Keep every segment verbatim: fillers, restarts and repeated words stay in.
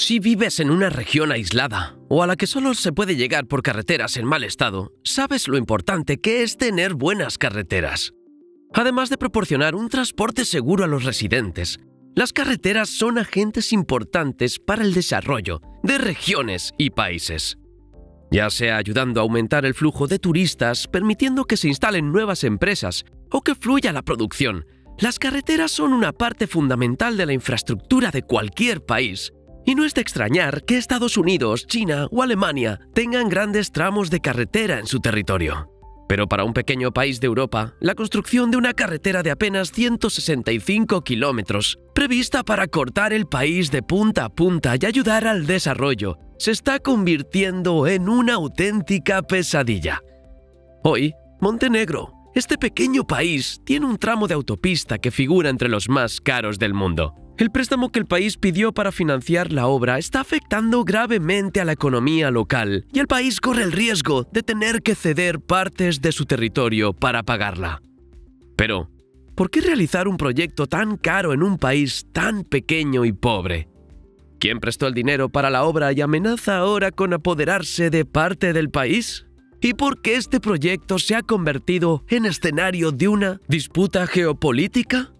Si vives en una región aislada o a la que solo se puede llegar por carreteras en mal estado, sabes lo importante que es tener buenas carreteras. Además de proporcionar un transporte seguro a los residentes, las carreteras son agentes importantes para el desarrollo de regiones y países. Ya sea ayudando a aumentar el flujo de turistas, permitiendo que se instalen nuevas empresas o que fluya la producción, las carreteras son una parte fundamental de la infraestructura de cualquier país. Y no es de extrañar que Estados Unidos, China o Alemania tengan grandes tramos de carretera en su territorio. Pero para un pequeño país de Europa, la construcción de una carretera de apenas ciento sesenta y cinco kilómetros, prevista para cortar el país de punta a punta y ayudar al desarrollo, se está convirtiendo en una auténtica pesadilla. Hoy, Montenegro, este pequeño país, tiene un tramo de autopista que figura entre los más caros del mundo. El préstamo que el país pidió para financiar la obra está afectando gravemente a la economía local y el país corre el riesgo de tener que ceder partes de su territorio para pagarla. Pero, ¿por qué realizar un proyecto tan caro en un país tan pequeño y pobre? ¿Quién prestó el dinero para la obra y amenaza ahora con apoderarse de parte del país? ¿Y por qué este proyecto se ha convertido en escenario de una disputa geopolítica?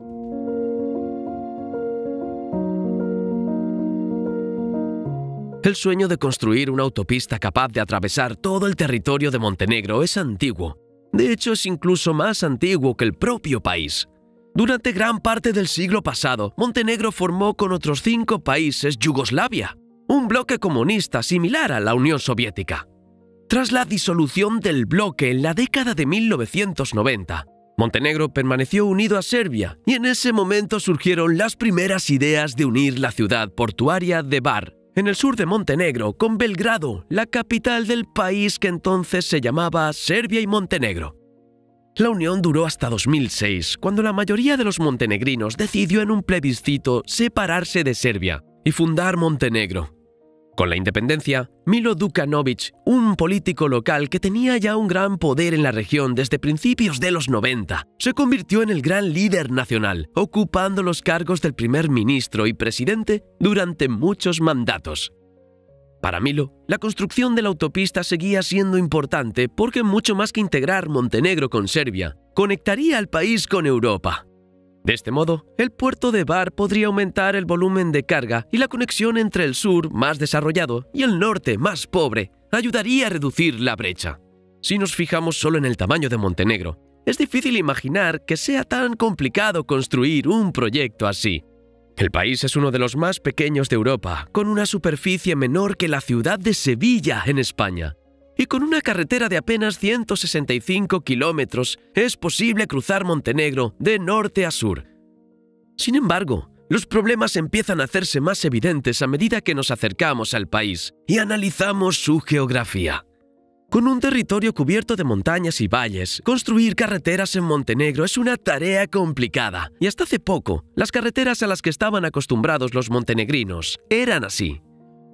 El sueño de construir una autopista capaz de atravesar todo el territorio de Montenegro es antiguo. De hecho, es incluso más antiguo que el propio país. Durante gran parte del siglo pasado, Montenegro formó con otros cinco países Yugoslavia, un bloque comunista similar a la Unión Soviética. Tras la disolución del bloque en la década de mil novecientos noventa, Montenegro permaneció unido a Serbia y en ese momento surgieron las primeras ideas de unir la ciudad portuaria de Bar, en el sur de Montenegro, con Belgrado, la capital del país que entonces se llamaba Serbia y Montenegro. La unión duró hasta dos mil seis, cuando la mayoría de los montenegrinos decidió en un plebiscito separarse de Serbia y fundar Montenegro. Con la independencia, Milo Đukanović, un político local que tenía ya un gran poder en la región desde principios de los noventa, se convirtió en el gran líder nacional, ocupando los cargos del primer ministro y presidente durante muchos mandatos. Para Milo, la construcción de la autopista seguía siendo importante porque mucho más que integrar Montenegro con Serbia, conectaría al país con Europa. De este modo, el puerto de Bar podría aumentar el volumen de carga y la conexión entre el sur, más desarrollado, y el norte, más pobre, ayudaría a reducir la brecha. Si nos fijamos solo en el tamaño de Montenegro, es difícil imaginar que sea tan complicado construir un proyecto así. El país es uno de los más pequeños de Europa, con una superficie menor que la ciudad de Sevilla, en España. Y con una carretera de apenas ciento sesenta y cinco kilómetros, es posible cruzar Montenegro de norte a sur. Sin embargo, los problemas empiezan a hacerse más evidentes a medida que nos acercamos al país y analizamos su geografía. Con un territorio cubierto de montañas y valles, construir carreteras en Montenegro es una tarea complicada, y hasta hace poco, las carreteras a las que estaban acostumbrados los montenegrinos eran así.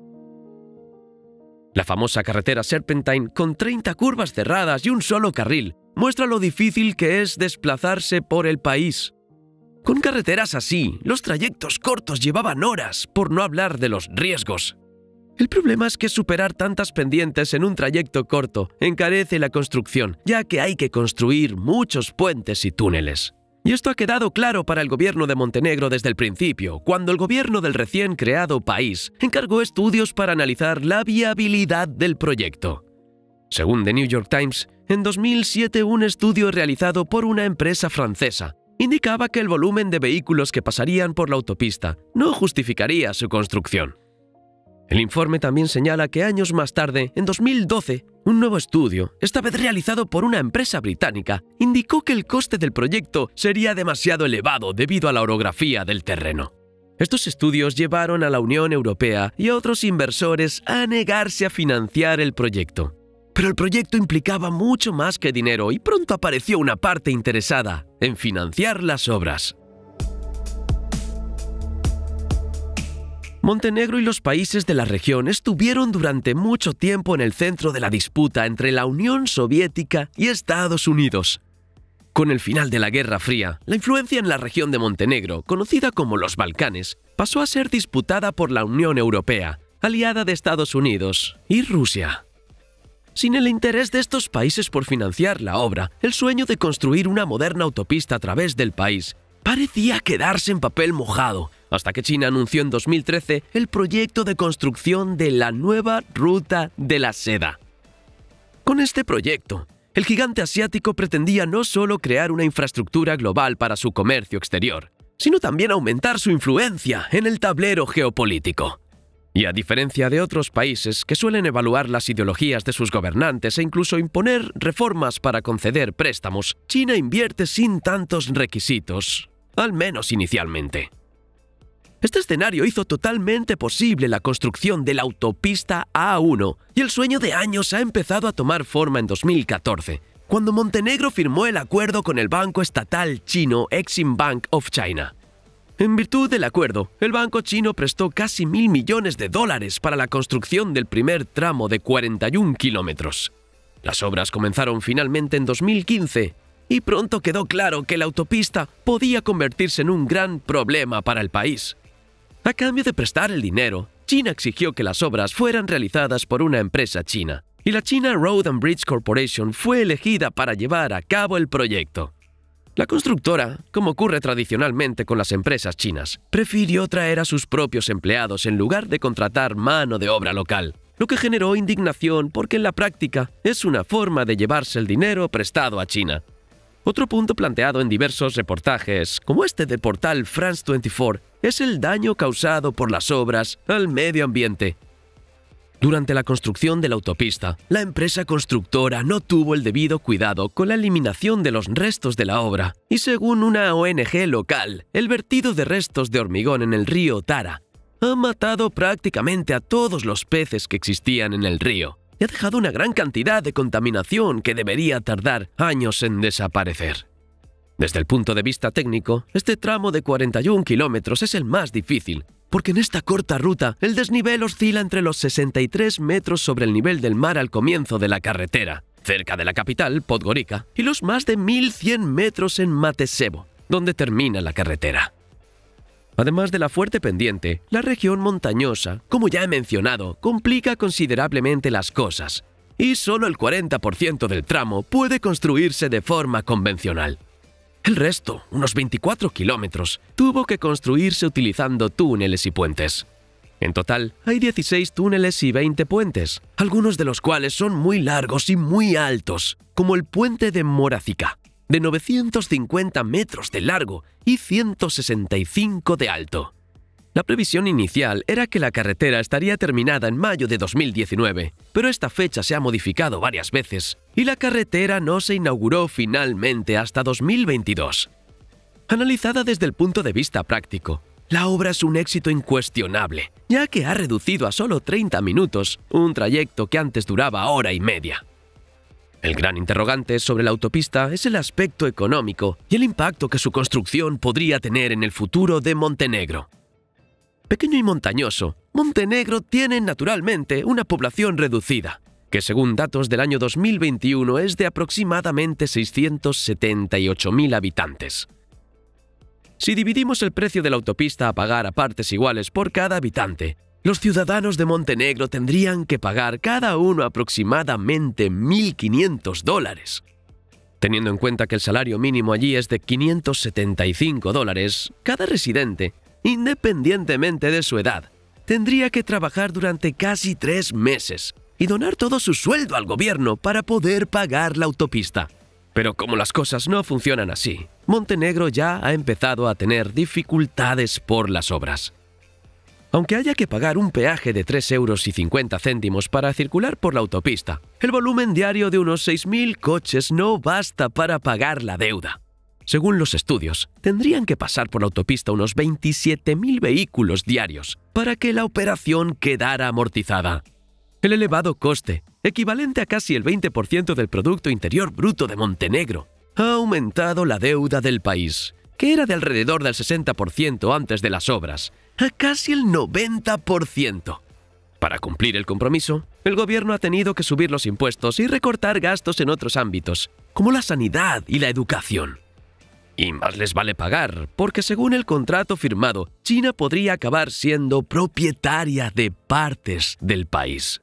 La famosa carretera Serpentine, con treinta curvas cerradas y un solo carril, muestra lo difícil que es desplazarse por el país. Con carreteras así, los trayectos cortos llevaban horas, por no hablar de los riesgos. El problema es que superar tantas pendientes en un trayecto corto encarece la construcción, ya que hay que construir muchos puentes y túneles. Y esto ha quedado claro para el gobierno de Montenegro desde el principio, cuando el gobierno del recién creado país encargó estudios para analizar la viabilidad del proyecto. Según The New York Times, en dos mil siete un estudio realizado por una empresa francesa indicaba que el volumen de vehículos que pasarían por la autopista no justificaría su construcción. El informe también señala que años más tarde, en dos mil doce, un nuevo estudio, esta vez realizado por una empresa británica, indicó que el coste del proyecto sería demasiado elevado debido a la orografía del terreno. Estos estudios llevaron a la Unión Europea y a otros inversores a negarse a financiar el proyecto. Pero el proyecto implicaba mucho más que dinero y pronto apareció una parte interesada en financiar las obras. Montenegro y los países de la región estuvieron durante mucho tiempo en el centro de la disputa entre la Unión Soviética y Estados Unidos. Con el final de la Guerra Fría, la influencia en la región de Montenegro, conocida como los Balcanes, pasó a ser disputada por la Unión Europea, aliada de Estados Unidos y Rusia. Sin el interés de estos países por financiar la obra, el sueño de construir una moderna autopista a través del país parecía quedarse en papel mojado, hasta que China anunció en dos mil trece el proyecto de construcción de la nueva Ruta de la Seda. Con este proyecto, el gigante asiático pretendía no solo crear una infraestructura global para su comercio exterior, sino también aumentar su influencia en el tablero geopolítico. Y a diferencia de otros países que suelen evaluar las ideologías de sus gobernantes e incluso imponer reformas para conceder préstamos, China invierte sin tantos requisitos, al menos inicialmente. Este escenario hizo totalmente posible la construcción de la autopista A uno y el sueño de años ha empezado a tomar forma en dos mil catorce, cuando Montenegro firmó el acuerdo con el banco estatal chino Exim Bank of China. En virtud del acuerdo, el banco chino prestó casi mil millones de dólares para la construcción del primer tramo de cuarenta y un kilómetros. Las obras comenzaron finalmente en dos mil quince y pronto quedó claro que la autopista podía convertirse en un gran problema para el país. A cambio de prestar el dinero, China exigió que las obras fueran realizadas por una empresa china, y la China Road and Bridge Corporation fue elegida para llevar a cabo el proyecto. La constructora, como ocurre tradicionalmente con las empresas chinas, prefirió traer a sus propios empleados en lugar de contratar mano de obra local, lo que generó indignación porque en la práctica es una forma de llevarse el dinero prestado a China. Otro punto planteado en diversos reportajes, como este del portal France veinticuatro, es el daño causado por las obras al medio ambiente. Durante la construcción de la autopista, la empresa constructora no tuvo el debido cuidado con la eliminación de los restos de la obra, y según una O N G local, el vertido de restos de hormigón en el río Tara ha matado prácticamente a todos los peces que existían en el río y ha dejado una gran cantidad de contaminación que debería tardar años en desaparecer. Desde el punto de vista técnico, este tramo de cuarenta y un kilómetros es el más difícil, porque en esta corta ruta el desnivel oscila entre los sesenta y tres metros sobre el nivel del mar al comienzo de la carretera, cerca de la capital, Podgorica, y los más de mil cien metros en Matesevo, donde termina la carretera. Además de la fuerte pendiente, la región montañosa, como ya he mencionado, complica considerablemente las cosas, y solo el cuarenta por ciento del tramo puede construirse de forma convencional. El resto, unos veinticuatro kilómetros, tuvo que construirse utilizando túneles y puentes. En total, hay dieciséis túneles y veinte puentes, algunos de los cuales son muy largos y muy altos, como el puente de Morazica, de novecientos cincuenta metros de largo y ciento sesenta y cinco de alto. La previsión inicial era que la carretera estaría terminada en mayo de dos mil diecinueve, pero esta fecha se ha modificado varias veces y la carretera no se inauguró finalmente hasta dos mil veintidós. Analizada desde el punto de vista práctico, la obra es un éxito incuestionable, ya que ha reducido a solo treinta minutos un trayecto que antes duraba hora y media. El gran interrogante sobre la autopista es el aspecto económico y el impacto que su construcción podría tener en el futuro de Montenegro. Pequeño y montañoso, Montenegro tiene naturalmente una población reducida, que según datos del año dos mil veintiuno es de aproximadamente seiscientos setenta y ocho mil habitantes. Si dividimos el precio de la autopista a pagar a partes iguales por cada habitante, los ciudadanos de Montenegro tendrían que pagar cada uno aproximadamente mil quinientos dólares. Teniendo en cuenta que el salario mínimo allí es de quinientos setenta y cinco dólares, cada residente, independientemente de su edad, tendría que trabajar durante casi tres meses y donar todo su sueldo al gobierno para poder pagar la autopista. Pero como las cosas no funcionan así, Montenegro ya ha empezado a tener dificultades por las obras. Aunque haya que pagar un peaje de tres euros y cincuenta céntimos para circular por la autopista, el volumen diario de unos seis mil coches no basta para pagar la deuda. Según los estudios, tendrían que pasar por la autopista unos veintisiete mil vehículos diarios para que la operación quedara amortizada. El elevado coste, equivalente a casi el veinte por ciento del Producto Interior Bruto de Montenegro, ha aumentado la deuda del país, que era de alrededor del sesenta por ciento antes de las obras, a casi el noventa por ciento. Para cumplir el compromiso, el gobierno ha tenido que subir los impuestos y recortar gastos en otros ámbitos, como la sanidad y la educación. Y más les vale pagar, porque según el contrato firmado, China podría acabar siendo propietaria de partes del país.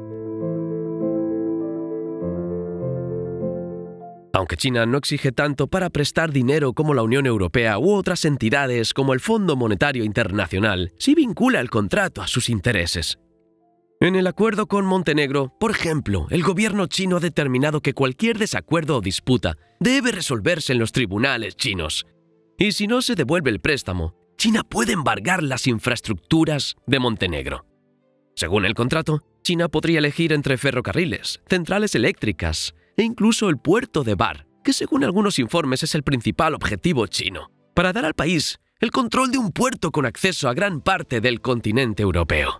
Aunque China no exige tanto para prestar dinero como la Unión Europea u otras entidades como el Fondo Monetario Internacional, sí vincula el contrato a sus intereses. En el acuerdo con Montenegro, por ejemplo, el gobierno chino ha determinado que cualquier desacuerdo o disputa debe resolverse en los tribunales chinos. Y si no se devuelve el préstamo, China puede embargar las infraestructuras de Montenegro. Según el contrato, China podría elegir entre ferrocarriles, centrales eléctricas e incluso el puerto de Bar, que según algunos informes es el principal objetivo chino, para dar al país el control de un puerto con acceso a gran parte del continente europeo.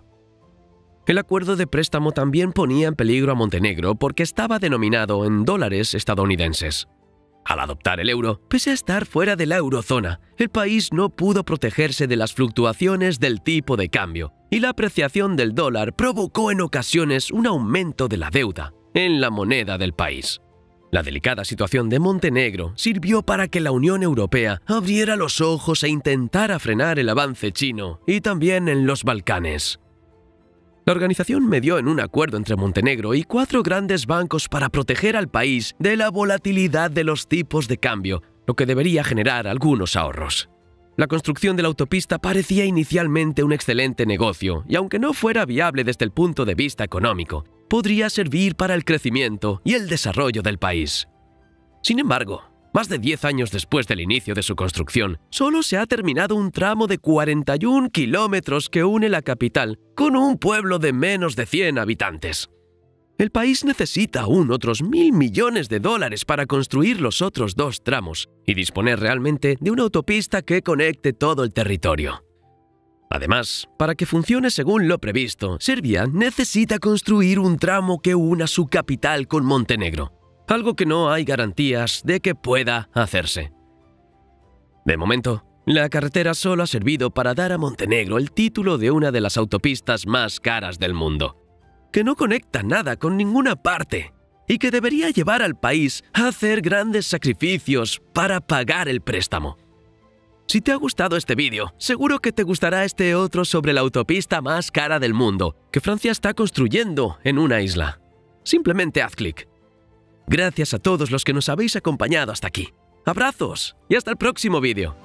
El acuerdo de préstamo también ponía en peligro a Montenegro porque estaba denominado en dólares estadounidenses. Al adoptar el euro, pese a estar fuera de la eurozona, el país no pudo protegerse de las fluctuaciones del tipo de cambio, y la apreciación del dólar provocó en ocasiones un aumento de la deuda en la moneda del país. La delicada situación de Montenegro sirvió para que la Unión Europea abriera los ojos e intentara frenar el avance chino, y también en los Balcanes. La organización medió en un acuerdo entre Montenegro y cuatro grandes bancos para proteger al país de la volatilidad de los tipos de cambio, lo que debería generar algunos ahorros. La construcción de la autopista parecía inicialmente un excelente negocio, y aunque no fuera viable desde el punto de vista económico, podría servir para el crecimiento y el desarrollo del país. Sin embargo, más de diez años después del inicio de su construcción, solo se ha terminado un tramo de cuarenta y un kilómetros que une la capital con un pueblo de menos de cien habitantes. El país necesita aún otros mil millones de dólares para construir los otros dos tramos y disponer realmente de una autopista que conecte todo el territorio. Además, para que funcione según lo previsto, Serbia necesita construir un tramo que una su capital con Montenegro, algo que no hay garantías de que pueda hacerse. De momento, la carretera solo ha servido para dar a Montenegro el título de una de las autopistas más caras del mundo, que no conecta nada con ninguna parte y que debería llevar al país a hacer grandes sacrificios para pagar el préstamo. Si te ha gustado este vídeo, seguro que te gustará este otro sobre la autopista más cara del mundo, que Francia está construyendo en una isla. Simplemente haz clic. Gracias a todos los que nos habéis acompañado hasta aquí. Abrazos y hasta el próximo vídeo.